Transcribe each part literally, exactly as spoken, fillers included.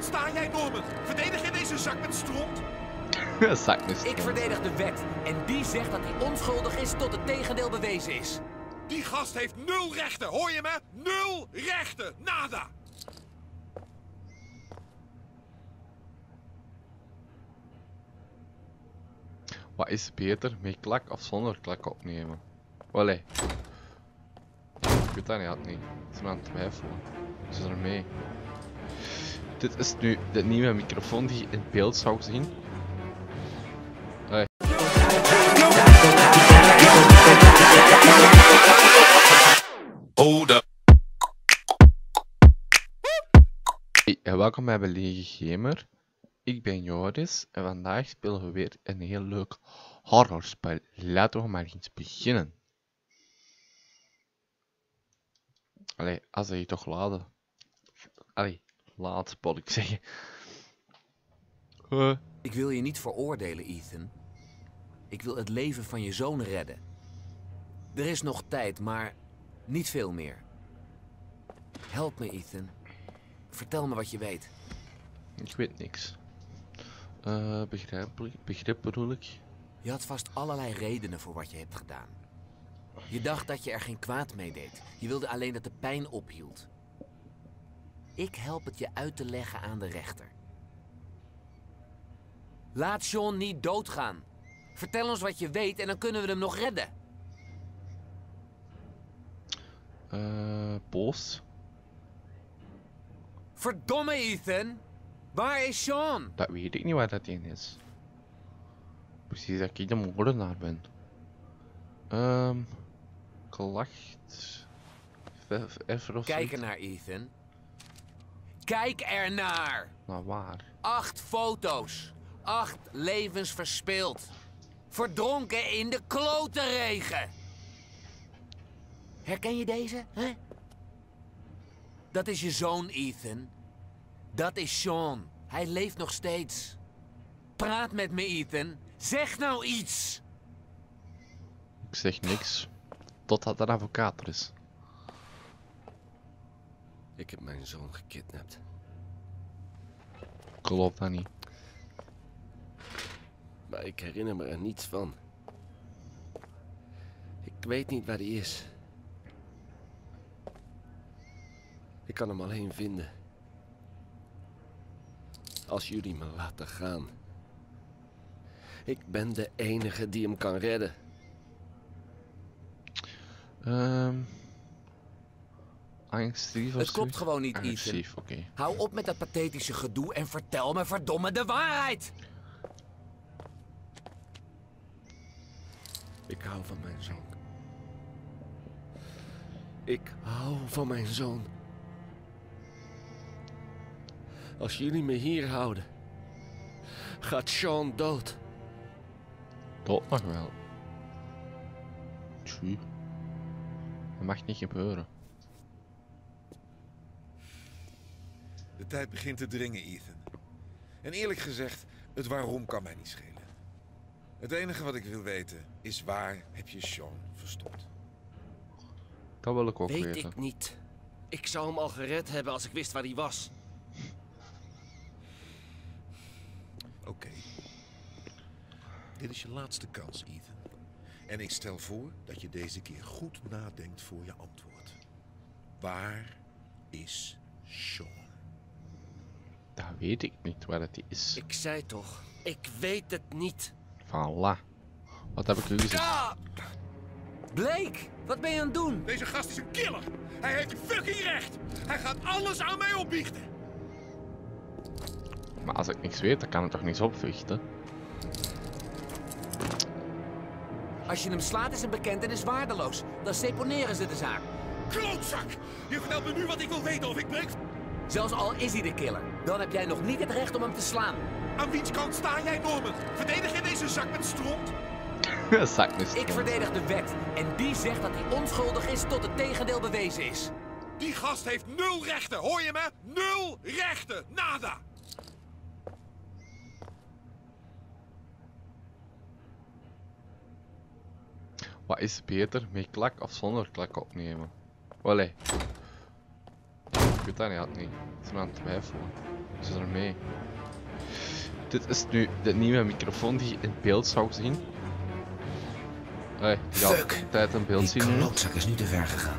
sta jij, Norman? Verdedig je deze zak met stront? Zak met stront. Ik verdedig de wet en die zegt dat hij onschuldig is tot het tegendeel bewezen is. Die gast heeft nul rechten, hoor je me? Nul rechten, nada! Wat is beter, met klak of zonder klak opnemen? Allee. Ik weet dat niet, had niet. Ik ben aan het twijfelen. Is er mee? Dit is nu de nieuwe microfoon die je in beeld zou zien. Allee. Hold up. Hey, en welkom bij Belege Gamer. Ik ben Joris en vandaag spelen we weer een heel leuk horrorspel. Laten we maar eens beginnen. Allee, als je toch laden. Allee, laat, wil ik zeggen. Uh. Ik wil je niet veroordelen, Ethan. Ik wil het leven van je zoon redden. Er is nog tijd, maar niet veel meer. Help me, Ethan. Vertel me wat je weet. Ik weet niks. Uh, begrijpelijk, begrip bedoel ik. Je had vast allerlei redenen voor wat je hebt gedaan. Je dacht dat je er geen kwaad mee deed. Je wilde alleen dat de pijn ophield. Ik help het je uit te leggen aan de rechter. Laat Sean niet doodgaan. Vertel ons wat je weet en dan kunnen we hem nog redden. Uh, boos. Verdomme, Ethan! Waar is Sean? Dat weet ik niet waar dat in is. Precies dat ik de moordenaar ben. Ehm... Um, klacht... Even of Kijk ernaar, Ethan. Kijk ernaar! Nou, waar? Acht foto's. Acht levens verspild. Verdronken in de klote regen. Herken je deze, hè? Dat is je zoon, Ethan. Dat is Sean. Hij leeft nog steeds. Praat met me, Ethan. Zeg nou iets. Ik zeg niks. Totdat er een advocaat er is. Ik heb mijn zoon gekidnapt. Ik geloof dat niet. Maar ik herinner me er niets van. Ik weet niet waar hij is. Ik kan hem alleen vinden. Als jullie me laten gaan. Ik ben de enige die hem kan redden. Um, Angstig of Het klopt gewoon niet, agressief, Ethan. Okay. Hou op met dat pathetische gedoe en vertel me verdomme de waarheid. Ik hou van mijn zoon. Ik hou van mijn zoon. Als jullie me hier houden, gaat Sean dood. Dood nog wel. Tjie. Dat mag niet gebeuren. De tijd begint te dringen, Ethan. En eerlijk gezegd, het waarom kan mij niet schelen. Het enige wat ik wil weten is waar heb je Sean verstopt? Dat wil ik ook Weet weten. ik niet. Ik zou hem al gered hebben als ik wist waar hij was. Oké. Okay. Dit is je laatste kans, Ethan. En ik stel voor dat je deze keer goed nadenkt voor je antwoord. Waar is Sean? Dat weet ik niet waar het is. Ik zei toch, ik weet het niet. Voilà. Wat heb ik u gezegd? Ja! Blake, wat ben je aan het doen? Deze gast is een killer. Hij heeft fucking recht. Hij gaat alles aan mij opbiechten. Maar als ik niks weet, dan kan het toch niets opvechten? Als je hem slaat is een bekentenis waardeloos. Dan seponeren ze de zaak. Klootzak! Je vertelt me nu wat ik wil weten of ik breek. Zelfs al is hij de killer, dan heb jij nog niet het recht om hem te slaan. Aan wiens kant sta jij, Norman? Verdedig je deze zak met stront? Zak met stront. Ik verdedig de wet en die zegt dat hij onschuldig is tot het tegendeel bewezen is. Die gast heeft nul rechten, hoor je me? Nul rechten, nada! Wat is beter, met klak of zonder klak opnemen? Allee. Ik weet dat niet, had niet. Ik ben aan het twijfelen. Ze is er mee. Dit is nu de nieuwe microfoon die je in beeld zou zien. Hey, die gaat Fuck. altijd in beeld Die zien nu. klootzak is nu te ver gegaan.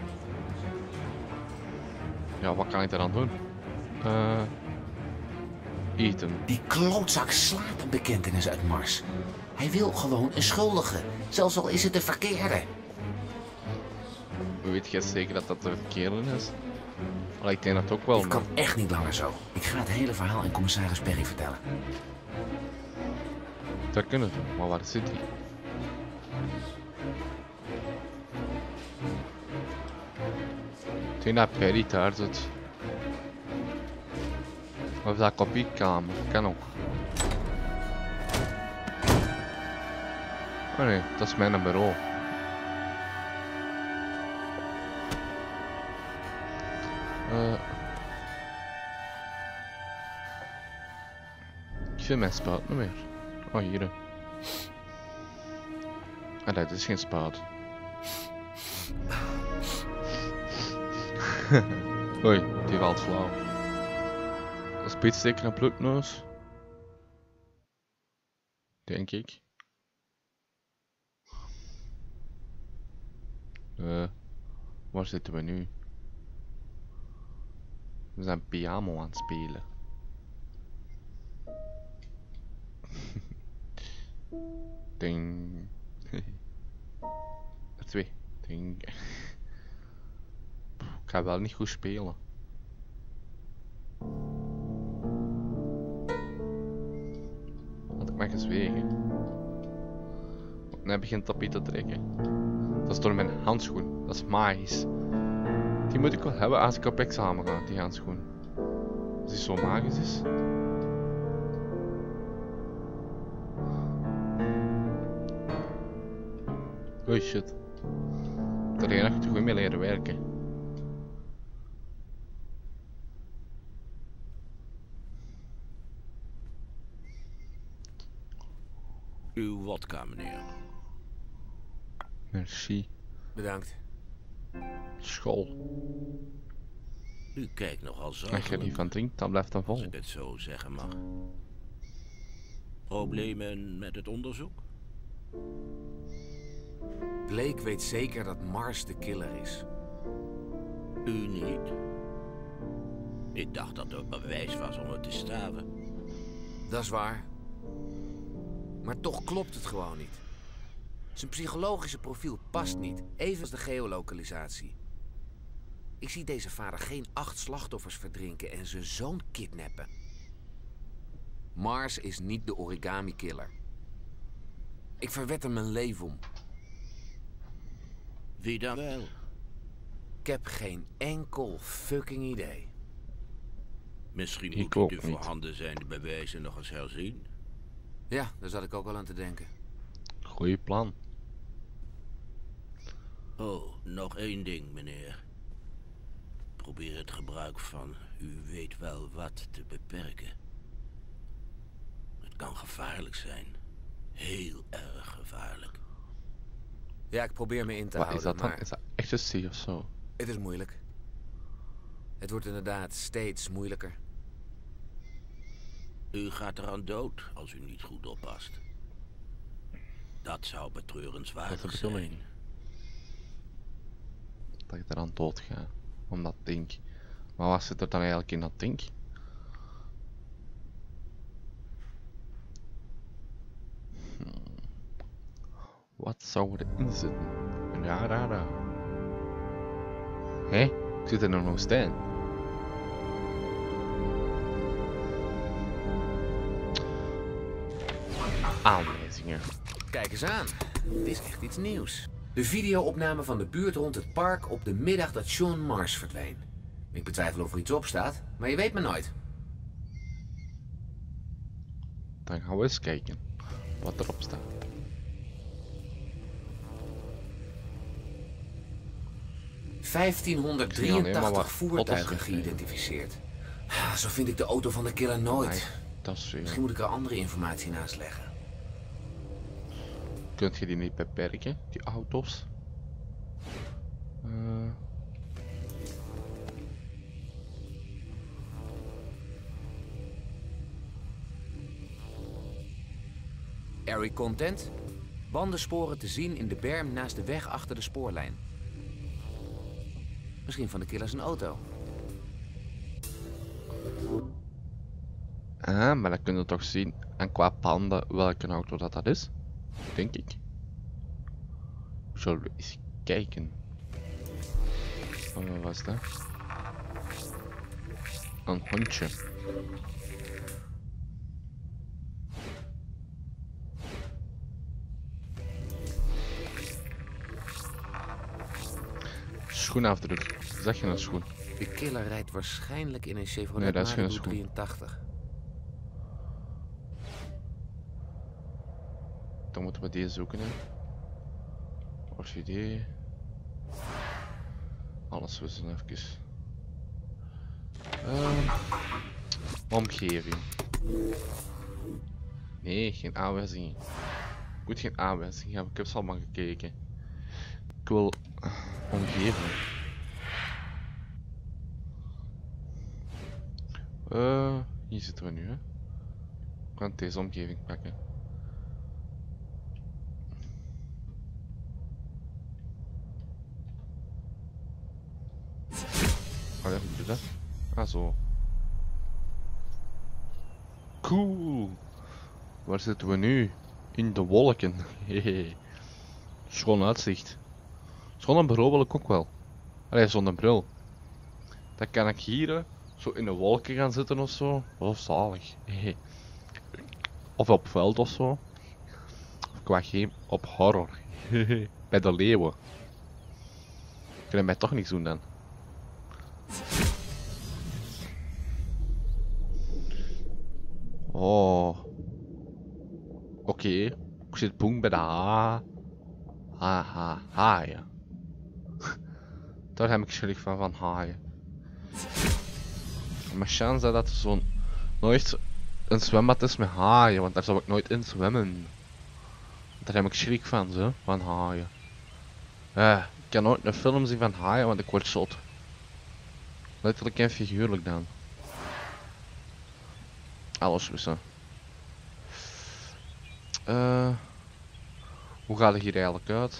Ja, wat kan ik eraan doen? Eh... Eten. Die klootzak slaat een bekentenis uit Mars. Hij wil gewoon een schuldige, zelfs al is het de verkeerde. Weet je zeker dat dat de verkeerde is? Maar ik denk dat ook wel. Dit kan echt niet langer zo. Ik ga het hele verhaal aan commissaris Perry vertellen. Dat kunnen we, maar waar zit hij? Ik denk dat Perry daar zit. Of dat kopiekamer, kan ook. Oh nee, dat is mijn bureau. Uh, ik vind mijn spaat niet meer. Oh, hier. Ah, dat is geen spaat. Oei, die valt flauw. Een spitsteker en bloedneus. Denk ik. Uh, waar zitten we nu? We zijn piano aan het spelen. Ding. Twee. Ding. Ik ga wel niet goed spelen. Had ik maar gezwegen. Nu begint het op te trekken. Dat is door mijn handschoen. Dat is magisch. Die moet ik wel hebben als ik op examen ga, die handschoen. Als die zo magisch is. Oei shit. Daar ga je toch goed mee leren werken. Uw wodka, meneer. Merci. Bedankt. School. U kijkt nogal Als je er niet zorgelijk, van drinkt, dan blijft dat als vol. ik het zo zeggen mag. Problemen met het onderzoek? Blake weet zeker dat Mars de killer is. U niet? Ik dacht dat er bewijs was om het te staven. Dat is waar. Maar toch klopt het gewoon niet. Zijn psychologische profiel past niet, evenals de geolokalisatie. Ik zie deze vader geen acht slachtoffers verdrinken en zijn zoon kidnappen. Mars is niet de origami-killer. Ik verwed er mijn leven om. Wie dan wel? Ik heb geen enkel fucking idee. Misschien Ik moet ook u de niet. voorhanden zijnde bewijzen nog eens herzien. Ja, daar zat ik ook wel aan te denken. Goeie plan. Oh, nog één ding, meneer. Probeer het gebruik van u weet wel wat te beperken. Het kan gevaarlijk zijn. Heel erg gevaarlijk. Ja, ik probeer me in te Wat houden, is dat dan? maar Is dat ecstasy of zo? het is moeilijk. Het wordt inderdaad steeds moeilijker. U gaat eraan dood als u niet goed oppast. Dat zou Dat is betreurenswaardig de bedoeling. zijn. Dat ik eraan dood ga. Om dat ding. Maar wat zit er dan eigenlijk in dat ding? Hmm. Wat zou erin zitten? Ja, ja, ja. Hé, ik zit er nog nog steeds. Aanwijzingen. Kijk eens aan. Dit is echt iets nieuws. De videoopname van de buurt rond het park op de middag dat Sean Mars verdween. Ik betwijfel of er iets op staat, maar je weet maar nooit. Dan gaan we eens kijken wat erop staat. vijftienhonderddrieëntachtig wat voertuigen foto's geïdentificeerd. Ah, Zo vind ik de auto van de killer nooit. Nee, dat is Misschien moet ik er andere informatie naast leggen. Kunt je die niet beperken, die auto's? Uh... Airy content. Bandensporen te zien in de berm naast de weg achter de spoorlijn. Misschien van de killer zijn auto. Ah, maar dan kun je toch zien. En qua panden welke auto dat, dat is. Denk ik. Zullen we eens kijken. Oh, wat was dat? Een hondje. Schoenafdruk. Zeg je een schoen? De killer rijdt waarschijnlijk in een Chevrolet Nee, dat is geen Malibu schoen. drieëntachtig. Dan moeten we deze zoeken, hè. Orchidee. Alles wisselen even. Uh, omgeving. Nee, geen aanwijzingen. Ik moet geen aanwijzingen hebben, ik heb ze allemaal gekeken. Ik wil uh, omgeving. Uh, hier zitten we nu, hè. Ik kan deze omgeving pakken. Oh ja, hoe doe dat? Ah, zo. Cool. Waar zitten we nu? In de wolken. Hehe. Schoon uitzicht. Schoon een bureau wil ik ook wel. Allee, zonder bril. Dan kan ik hier zo in de wolken gaan zitten of zo. Oh, zalig. Hehe. Of op veld of zo. Of qua game op horror. Hehe. Bij de leeuwen. Kunnen mij toch niks doen dan. Oh. Oké. Okay. Ik zit boem bij de ha. Ha ha haaien. Daar heb ik schrik van, van haaien. Maar chance dat er zo'n nooit een zwembad is met haaien, want daar zou ik nooit in zwemmen. Daar heb ik schrik van, zo, van haaien. Uh, ik kan nooit een film zien van haaien, want ik word zot. Letterlijk en figuurlijk dan. Alles wissen. Uh, hoe gaat het hier eigenlijk uit?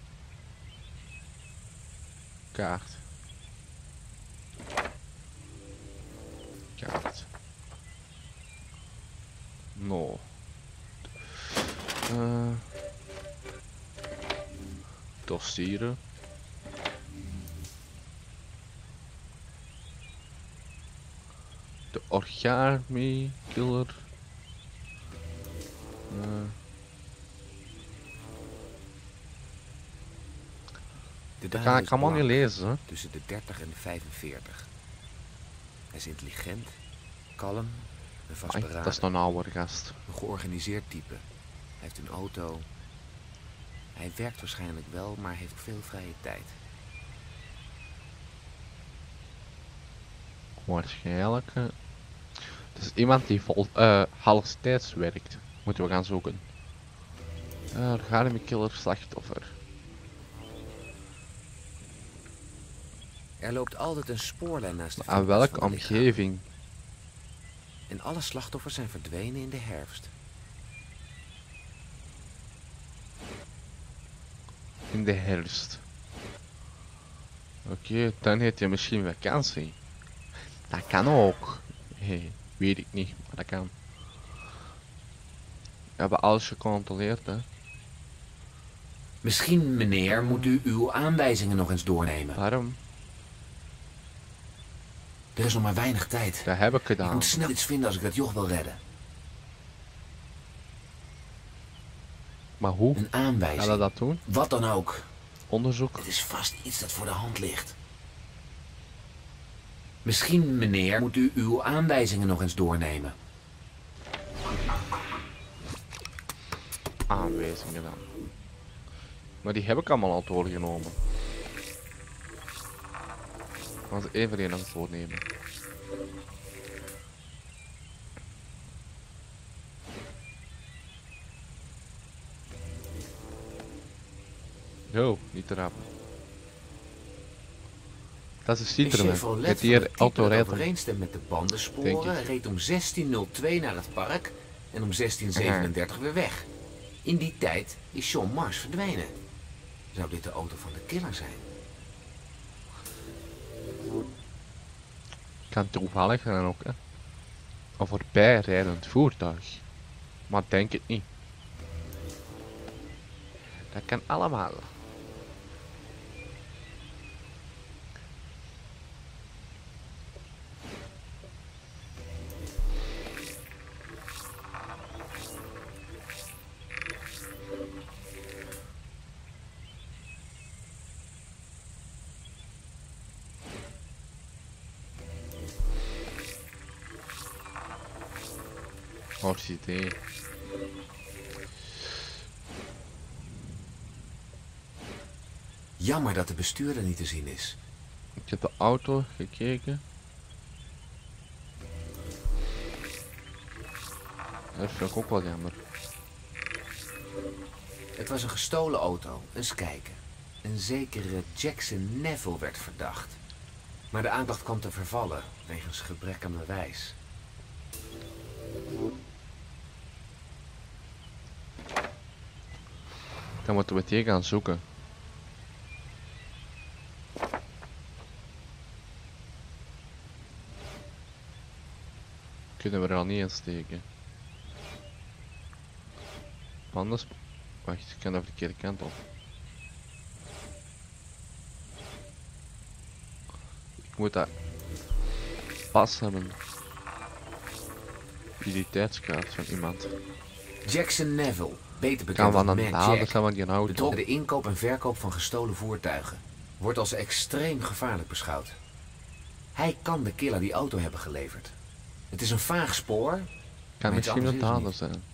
Kaart. Kaart. No. Uh, dossieren. De origami killer. Uh. De Dat dader kan ik is allemaal niet blank, lezen, hè? tussen de dertig en de vijfenveertig. Hij is intelligent, kalm en Ai, vastberaden. dat is nou een oude gast. Een georganiseerd type. Hij heeft een auto. Hij werkt waarschijnlijk wel, maar heeft veel vrije tijd. Waarschijnlijk. Uh, het is iemand die vol, uh, halftijds werkt. Moeten we gaan zoeken. Uh, origami killer slachtoffer. Er loopt altijd een spoorlijn naast de Aan vindplaats welke van het lichaam. omgeving? En alle slachtoffers zijn verdwenen in de herfst. In de herfst. Oké, okay, dan heet je misschien vakantie. Dat kan ook. Hey, weet ik niet, maar dat kan. We hebben alles gecontroleerd, hè. Misschien, meneer, moet u uw aanwijzingen nog eens doornemen. Waarom? Er is nog maar weinig tijd. Dat heb ik Ik gedaan. moet snel iets vinden als ik dat joch wil redden. Maar hoe? Een Gaan we aanwijzing. dat doen? Wat dan ook. Onderzoek? Het is vast iets dat voor de hand ligt. Misschien, meneer, moet u uw aanwijzingen nog eens doornemen. Aanwijzingen dan. Maar die heb ik allemaal al doorgenomen. Laten we één voor één aan het doornemen. Yo, niet te rapen. Dat is een Een Citroën. Chevrolet Met van die het type auto dat rijdt. overeenstemt met de Denk bandensporen ik. reed om zestien nul twee naar het park en om zestien zevenendertig weer weg. In die tijd is John Mars verdwenen. Zou dit de auto van de killer zijn? Kan toevallig zijn ook, hè. Een voorbijrijdend voertuig. Maar denk het niet. Dat kan allemaal. Orchidee. Jammer dat de bestuurder niet te zien is. Ik heb de auto gekeken. Dat vind ik ook wel jammer. Het was een gestolen auto. Eens kijken. Een zekere Jackson Neville werd verdacht. Maar de aanklacht kwam te vervallen wegens gebrek aan bewijs. Dan moeten we het hier gaan zoeken. Kunnen we er al niet in steken. Anders... Wacht, ik kan de verkeerde kant op. Ik moet dat... pas hebben. Identiteitskaart van iemand. Jackson Neville, beter Kan bekend als van een Mad dader Jack, zijn van die auto. betrok de inkoop en verkoop van gestolen voertuigen. Wordt als extreem gevaarlijk beschouwd. Hij kan de killer die auto hebben geleverd. Het is een vaag spoor. Kan maar iets misschien anders een is het dader niet. zijn.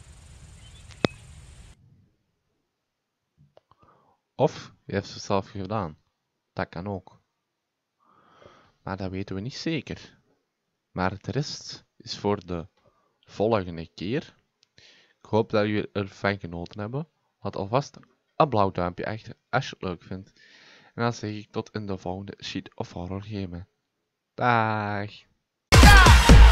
Of hij heeft het zelf gedaan. Dat kan ook. Maar dat weten we niet zeker. Maar de rest is voor de volgende keer. Ik hoop dat jullie ervan genoten hebben. Laat alvast een blauw duimpje achter als je het leuk vindt. En dan zeg ik tot in de volgende Shit of Horror Game. Dag!